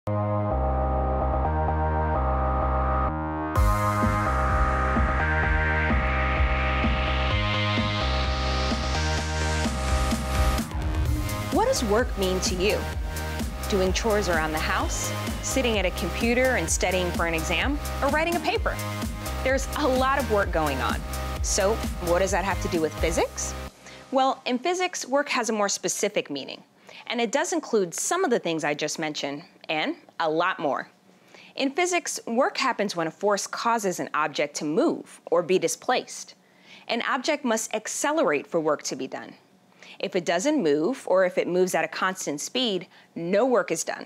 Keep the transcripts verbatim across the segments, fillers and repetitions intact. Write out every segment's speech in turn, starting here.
What does work mean to you? Doing chores around the house, sitting at a computer and studying for an exam, or writing a paper? There's a lot of work going on. So what does that have to do with physics? Well, in physics, work has a more specific meaning, and it does include some of the things I just mentioned, and a lot more. In physics, work happens when a force causes an object to move or be displaced. An object must accelerate for work to be done. If it doesn't move, or if it moves at a constant speed, no work is done.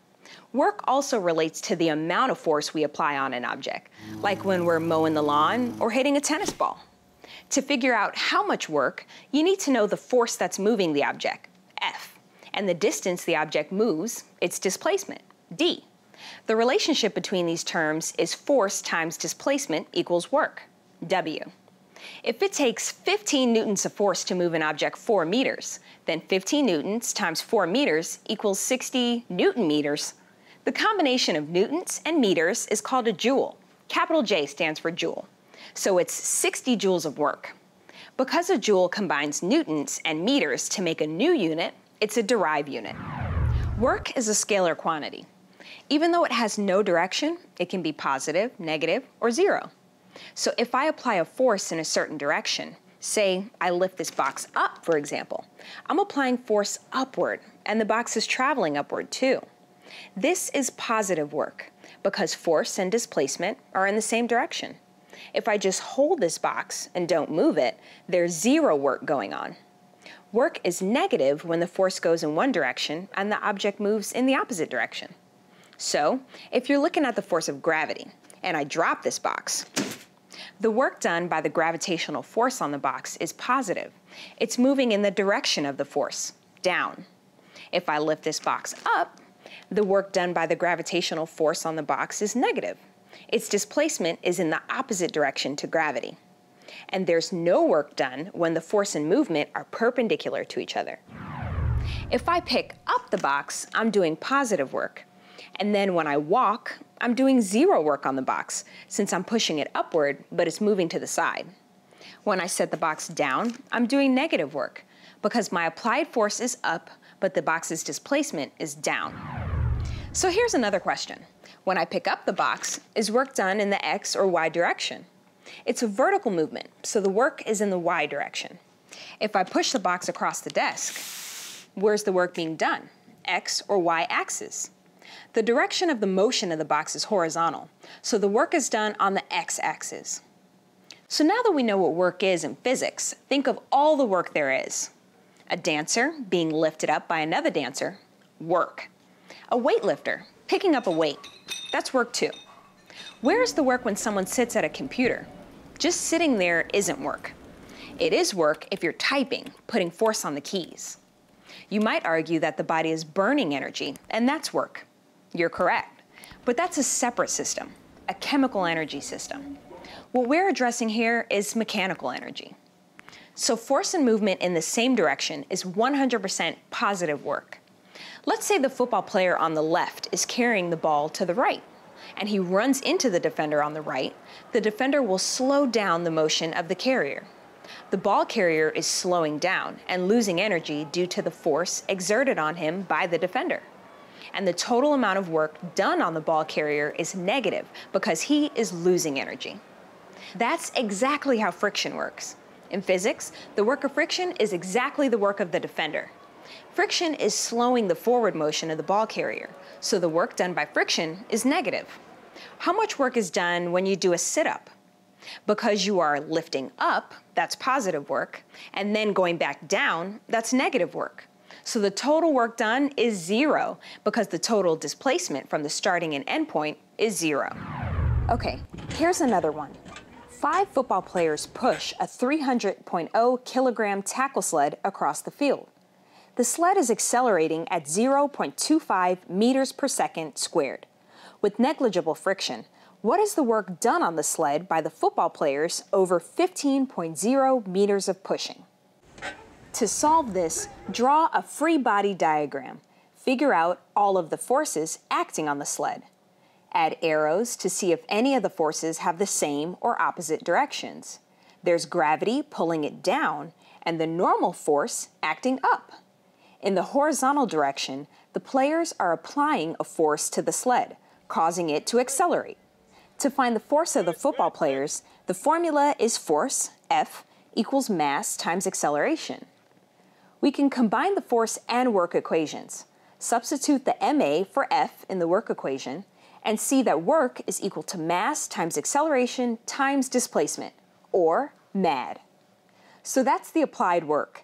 Work also relates to the amount of force we apply on an object, like when we're mowing the lawn or hitting a tennis ball. To figure out how much work, you need to know the force that's moving the object, F, and the distance the object moves, its displacement, D. The relationship between these terms is force times displacement equals work, W. If it takes fifteen newtons of force to move an object four meters, then fifteen newtons times four meters equals sixty newton meters. The combination of newtons and meters is called a joule. Capital J stands for joule. So it's sixty joules of work. Because a joule combines newtons and meters to make a new unit, it's a derived unit. Work is a scalar quantity. Even though it has no direction, it can be positive, negative, or zero. So if I apply a force in a certain direction, say I lift this box up, for example, I'm applying force upward, and the box is traveling upward too. This is positive work, because force and displacement are in the same direction. If I just hold this box and don't move it, there's zero work going on. Work is negative when the force goes in one direction and the object moves in the opposite direction. So, if you're looking at the force of gravity, and I drop this box, the work done by the gravitational force on the box is positive. It's moving in the direction of the force, down. If I lift this box up, the work done by the gravitational force on the box is negative. Its displacement is in the opposite direction to gravity. And there's no work done when the force and movement are perpendicular to each other. If I pick up the box, I'm doing positive work. And then when I walk, I'm doing zero work on the box, since I'm pushing it upward, but it's moving to the side. When I set the box down, I'm doing negative work, because my applied force is up, but the box's displacement is down. So here's another question. When I pick up the box, is work done in the X or Y direction? It's a vertical movement, so the work is in the Y direction. If I push the box across the desk, where's the work being done? X or Y axis? The direction of the motion of the box is horizontal, so the work is done on the x-axis. So now that we know what work is in physics, think of all the work there is. A dancer being lifted up by another dancer, work. A weightlifter picking up a weight, that's work too. Where is the work when someone sits at a computer? Just sitting there isn't work. It is work if you're typing, putting force on the keys. You might argue that the body is burning energy, and that's work. You're correct, but that's a separate system, a chemical energy system. What we're addressing here is mechanical energy. So force and movement in the same direction is one hundred percent positive work. Let's say the football player on the left is carrying the ball to the right, and he runs into the defender on the right. The defender will slow down the motion of the carrier. The ball carrier is slowing down and losing energy due to the force exerted on him by the defender. And the total amount of work done on the ball carrier is negative because he is losing energy. That's exactly how friction works. In physics, the work of friction is exactly the work of the defender. Friction is slowing the forward motion of the ball carrier, so the work done by friction is negative. How much work is done when you do a sit-up? Because you are lifting up, that's positive work, and then going back down, that's negative work. So the total work done is zero because the total displacement from the starting and end point is zero. Okay, here's another one. Five football players push a three hundred point zero kilogram tackle sled across the field. The sled is accelerating at zero point two five meters per second squared. With negligible friction, what is the work done on the sled by the football players over fifteen point zero meters of pushing? To solve this, draw a free body diagram. Figure out all of the forces acting on the sled. Add arrows to see if any of the forces have the same or opposite directions. There's gravity pulling it down and the normal force acting up. In the horizontal direction, the players are applying a force to the sled, causing it to accelerate. To find the force of the football players, the formula is force, F, equals mass times acceleration. We can combine the force and work equations. Substitute the ma for F in the work equation and see that work is equal to mass times acceleration times displacement, or mad. So that's the applied work,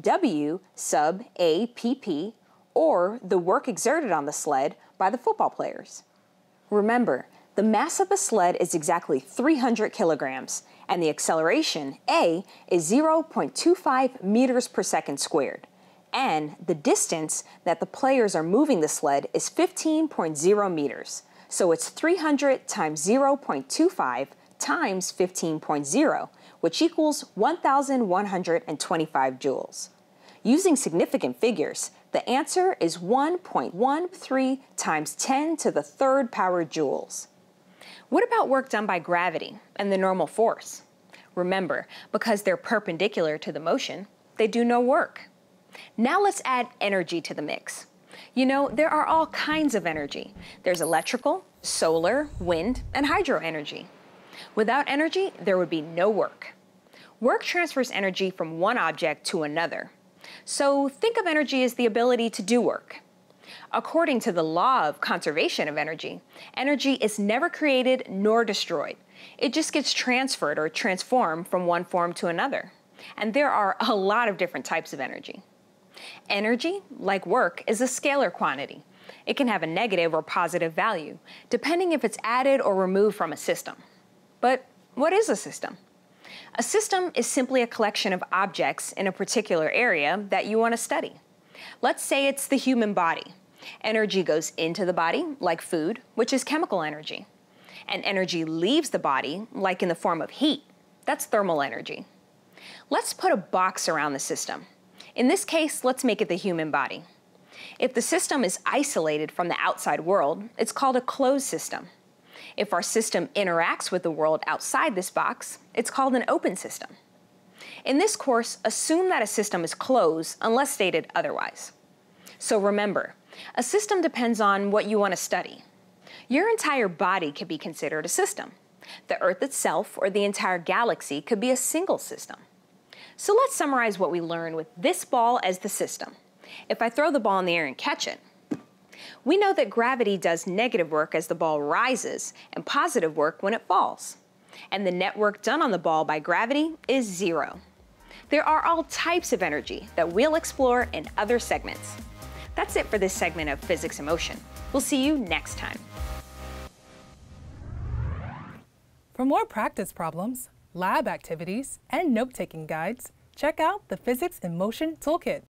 W sub A P P, or the work exerted on the sled by the football players. Remember, the mass of the sled is exactly three hundred kilograms, and the acceleration, A, is zero point two five meters per second squared. And the distance that the players are moving the sled is fifteen point zero meters. So it's three hundred times zero point two five times fifteen point zero, which equals one thousand one hundred twenty-five joules. Using significant figures, the answer is one point one three times ten to the third power joules. What about work done by gravity and the normal force? Remember, because they're perpendicular to the motion, they do no work. Now let's add energy to the mix. You know, there are all kinds of energy. There's electrical, solar, wind, and hydro energy. Without energy, there would be no work. Work transfers energy from one object to another. So think of energy as the ability to do work. According to the law of conservation of energy, energy is never created nor destroyed. It just gets transferred or transformed from one form to another. And there are a lot of different types of energy. Energy, like work, is a scalar quantity. It can have a negative or positive value, depending if it's added or removed from a system. But what is a system? A system is simply a collection of objects in a particular area that you want to study. Let's say it's the human body. Energy goes into the body, like food, which is chemical energy. And energy leaves the body, like in the form of heat. That's thermal energy. Let's put a box around the system. In this case, let's make it the human body. If the system is isolated from the outside world, it's called a closed system. If our system interacts with the world outside this box, it's called an open system. In this course, assume that a system is closed unless stated otherwise. So remember, a system depends on what you want to study. Your entire body could be considered a system. The Earth itself or the entire galaxy could be a single system. So let's summarize what we learned with this ball as the system. If I throw the ball in the air and catch it, we know that gravity does negative work as the ball rises and positive work when it falls. And the net work done on the ball by gravity is zero. There are all types of energy that we'll explore in other segments. That's it for this segment of Physics in Motion. We'll see you next time. For more practice problems, lab activities, and note-taking guides, check out the Physics in Motion Toolkit.